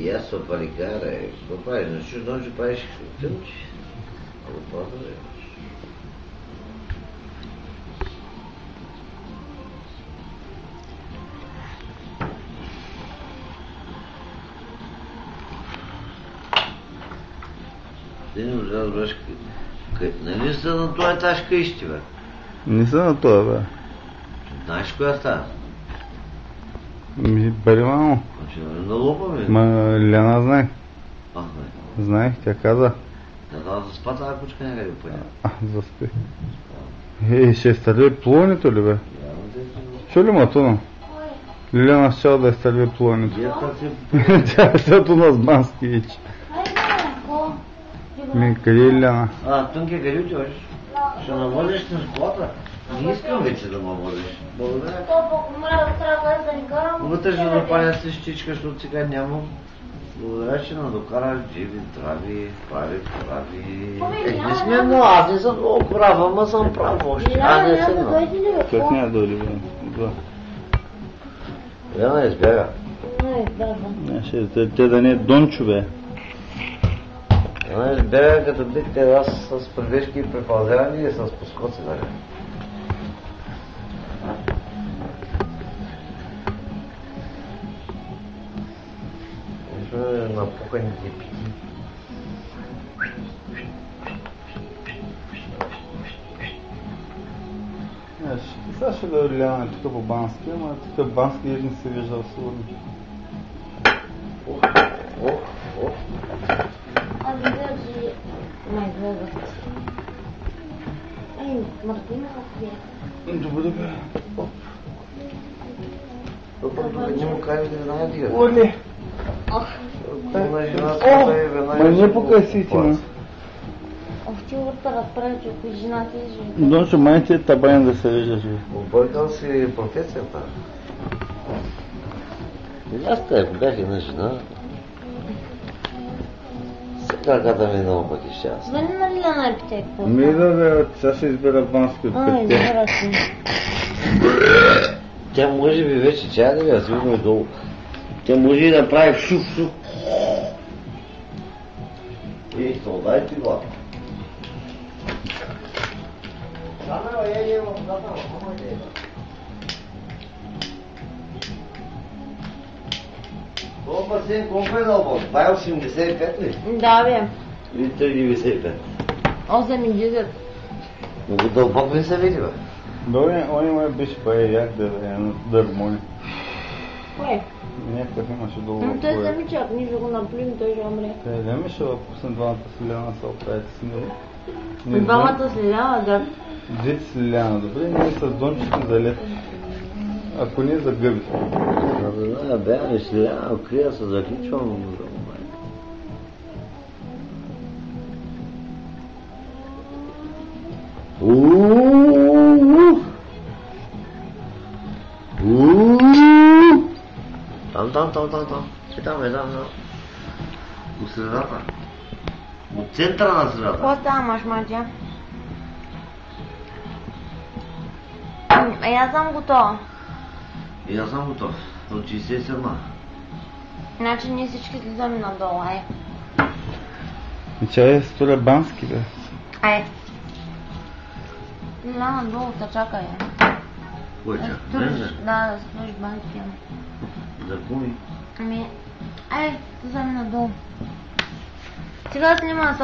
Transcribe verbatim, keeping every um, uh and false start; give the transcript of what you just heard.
Я со парикара, какво правиш? На чуждо ночи правиш филмчи? Ало по-добре. Ти не можа да разбереш, нали са на този етаж къщи, бе? Не са на това, бе. Знаеш коя става? Ми, бъде мамо. Значи, да лупаме. Ма, Лиляна знае. А, знае. Знаех, тя каза. Тя дава да спа тази кучка някъде по нея. А, заспи. Ей, ще стърви плуването ли, бе? Явно те са... Чу ли ма туно? Лиляна щяла да изтърви плуването. Вие тази... Тя защото нас бански ичи. Ми, къде е Лиляна? А, Тънке, къде отиваш? Ще навозиш на школата? Не искам вече да ме возиш. Благодаря. Вътре ще запаля се щичка, защото сега нямам. Благодаря, че на докара джиби, трави, прави, прави. Е, не сме много, аз не съм много прав, ама съм прав още. Аз не съм много. Как няма дойде, бе? Да. Я не избяга. Не, ще, те, те да не е Дончо, бе. Я не избяга, като бихте аз с превешки и препълзявани и с поскоци, нали? Напуканите пити. Сега ще да Лиляна тук по Бански, ама тук Бански не се виждал сигурно. Ох, ох, ох. Аз видях, че май гледат. Ей, Мартина, как е? Добре, добре. Добре, не му кажеш да веднага дига. Оле! О, ма не покъсите, ма. Ох, ти урта разправя, че ако жената е жена. Дончо, май ти е табайн да се виждаш, бе. Объркал си професията. И аз те бях една жена. Сега ката ми много пък и щастие. Звъни на Лиляна и питай какво. Ми да, бе, сега ще избера Бански от А, петте. избира си. Тя може би вече чая да ви, сигурно е долу. Тя може и да прави шух-шух. Ей, солдай ти глава. Камера, я е в дата, ама е. Това басейн колко е дълбок? Това е осемдесет и пет ли? Да, бе. Или триста деветдесет и пет? осем и десет. Много дълбок ли се види, бе? Добре, он май беше бая як да е дърмони. Кое? Някакъв имаше долу. Но той сами чак, ние ще го наплюем, той ще умре. Е, да ми ще пусна двамата с Лиляна са оправите с него. Двамата с Лиляна, да. Двете с Лиляна, добре, ние с Дончето за лед. Ако не за гъби. Да, да, бе, не си ляна, крия се заключвам. Uuuu! Uuuu! Там, там, там, там, там. Е, там, е, там, там. От средата. От центъра на средата. Какво става, машматя? Е, аз съм готова. И аз съм готов. От шейсет и седма. Значи ние всички слизаме надолу, ай. И чай е според Бански, бе. Ай. Лиляна долу, та чакай. Кой чак? Да, Мене? да, да сложиш банки. За кой? Ами, ай, слизаме надолу. Сега снима